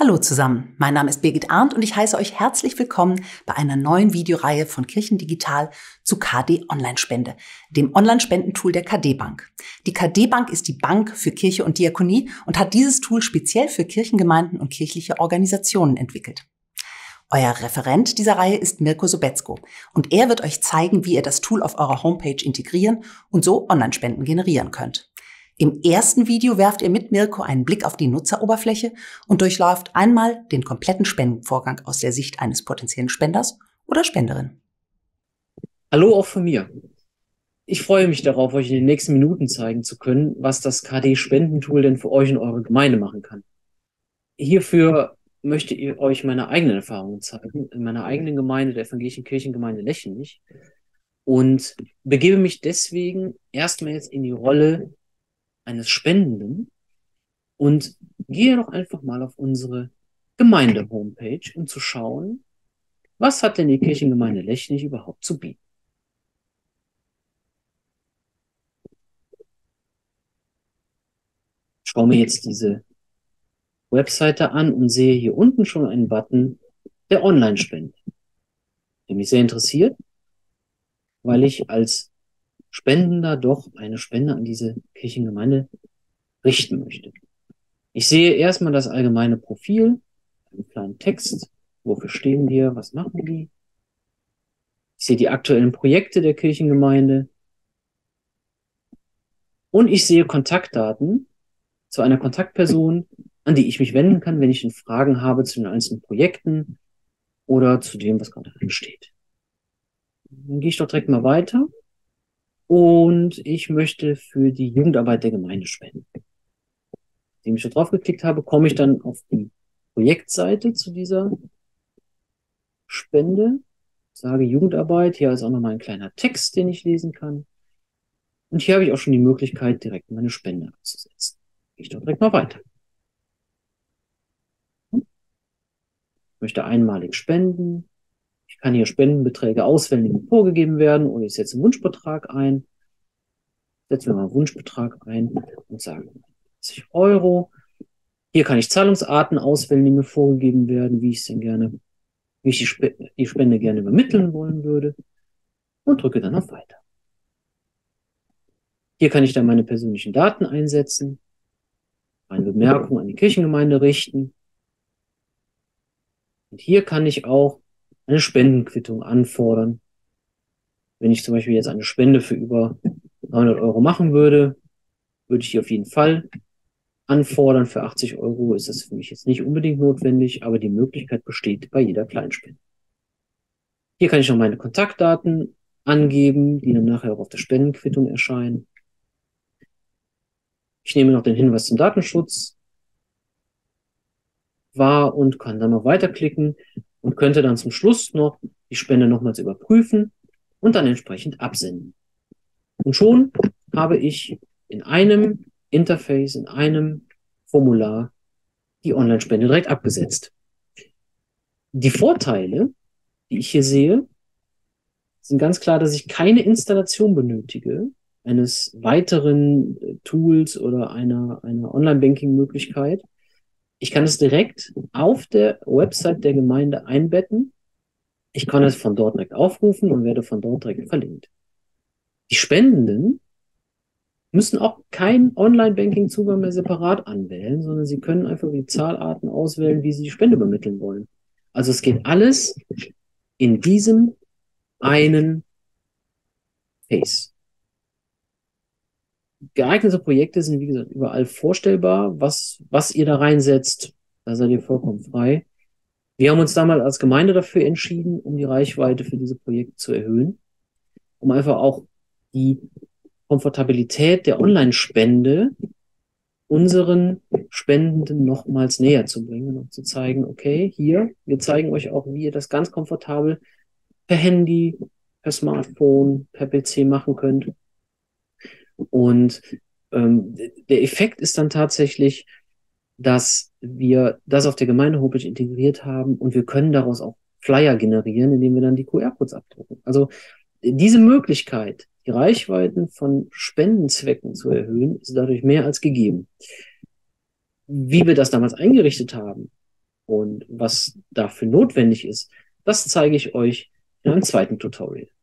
Hallo zusammen, mein Name ist Birgit Arndt und ich heiße euch herzlich willkommen bei einer neuen Videoreihe von Kirchendigital zu KD Online-Spende, dem Online-Spendentool der KD Bank. Die KD Bank ist die Bank für Kirche und Diakonie und hat dieses Tool speziell für Kirchengemeinden und kirchliche Organisationen entwickelt. Euer Referent dieser Reihe ist Mirko Sobetzko und er wird euch zeigen, wie ihr das Tool auf eurer Homepage integrieren und so Online-Spenden generieren könnt. Im ersten Video werft ihr mit Mirko einen Blick auf die Nutzeroberfläche und durchläuft einmal den kompletten Spendenvorgang aus der Sicht eines potenziellen Spenders oder Spenderin. Hallo auch von mir. Ich freue mich darauf, euch in den nächsten Minuten zeigen zu können, was das KD-Spendentool denn für euch und eure Gemeinde machen kann. Hierfür möchte ich euch meine eigenen Erfahrungen zeigen, in meiner eigenen Gemeinde, der evangelischen Kirchengemeinde Lechenich, und begebe mich deswegen erstmal jetzt in die Rolle eines Spendenden und gehe doch einfach mal auf unsere Gemeinde-Homepage, um zu schauen, was hat denn die Kirchengemeinde Lechenich überhaupt zu bieten. Ich schaue mir jetzt diese Webseite an und sehe hier unten schon einen Button der Online-Spende, der mich sehr interessiert, weil ich als Spendender doch eine Spende an diese Kirchengemeinde richten möchte. Ich sehe erstmal das allgemeine Profil, einen kleinen Text, wofür stehen wir, was machen die. Ich sehe die aktuellen Projekte der Kirchengemeinde und ich sehe Kontaktdaten zu einer Kontaktperson, an die ich mich wenden kann, wenn ich Fragen habe zu den einzelnen Projekten oder zu dem, was gerade ansteht. Dann gehe ich doch direkt mal weiter und ich möchte für die Jugendarbeit der Gemeinde spenden. Indem ich da drauf geklickt habe, komme ich dann auf die Projektseite zu dieser Spende, sage Jugendarbeit, hier ist auch nochmal ein kleiner Text, den ich lesen kann. Und hier habe ich auch schon die Möglichkeit, direkt meine Spende abzusetzen. Gehe ich doch direkt mal weiter. Ich möchte einmalig spenden. Ich kann hier Spendenbeträge auswählen, die mir vorgegeben werden, oder ich setze einen Wunschbetrag ein. Setzen wir mal einen Wunschbetrag ein und sagen 50 Euro. Hier kann ich Zahlungsarten auswählen, die mir vorgegeben werden, wie ich die Spende gerne übermitteln wollen würde, und drücke dann auf Weiter. Hier kann ich dann meine persönlichen Daten einsetzen, eine Bemerkung an die Kirchengemeinde richten. Und hier kann ich auch eine Spendenquittung anfordern. Wenn ich zum Beispiel jetzt eine Spende für über 300 Euro machen würde, würde ich die auf jeden Fall anfordern. Für 80 Euro ist das für mich jetzt nicht unbedingt notwendig, aber die Möglichkeit besteht bei jeder Kleinspende. Hier kann ich noch meine Kontaktdaten angeben, die dann nachher auch auf der Spendenquittung erscheinen. Ich nehme noch den Hinweis zum Datenschutz wahr und kann dann noch weiterklicken und könnte dann zum Schluss noch die Spende nochmals überprüfen und dann entsprechend absenden. Und schon habe ich in einem Interface, in einem Formular die Online-Spende direkt abgesetzt. Die Vorteile, die ich hier sehe, sind ganz klar, dass ich keine Installation benötige eines weiteren Tools oder einer Online-Banking-Möglichkeit. Ich kann es direkt auf der Website der Gemeinde einbetten. Ich kann es von dort direkt aufrufen und werde von dort direkt verlinkt. Die Spendenden müssen auch keinen Online-Banking-Zugang mehr separat anwählen, sondern sie können einfach die Zahlarten auswählen, wie sie die Spende übermitteln wollen. Also es geht alles in diesem einen Face. Geeignete Projekte sind, wie gesagt, überall vorstellbar. Was ihr da reinsetzt, da seid ihr vollkommen frei. Wir haben uns damals als Gemeinde dafür entschieden, um die Reichweite für diese Projekte zu erhöhen, um einfach auch die Komfortabilität der Online-Spende unseren Spendenden nochmals näher zu bringen und zu zeigen, okay, hier, wir zeigen euch auch, wie ihr das ganz komfortabel per Handy, per Smartphone, per PC machen könnt. Und der Effekt ist dann tatsächlich, dass wir das auf der Gemeinde-Homepage integriert haben und wir können daraus auch Flyer generieren, indem wir dann die QR-Codes abdrucken. Also diese Möglichkeit, die Reichweiten von Spendenzwecken zu erhöhen, ist dadurch mehr als gegeben. Wie wir das damals eingerichtet haben, Und was dafür notwendig ist, das zeige ich euch in einem zweiten Tutorial.